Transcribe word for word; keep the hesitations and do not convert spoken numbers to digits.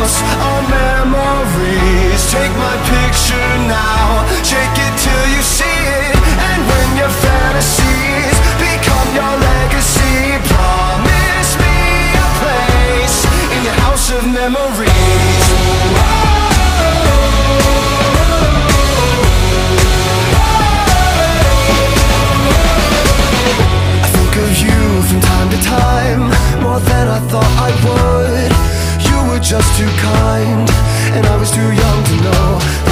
house of memories. Take my picture now, shake it till you see it. And when your fantasies become your legacy, promise me a place in your house of memories. I think of you from time to time, more than I thought I would. You were just too kind, and I was too young to know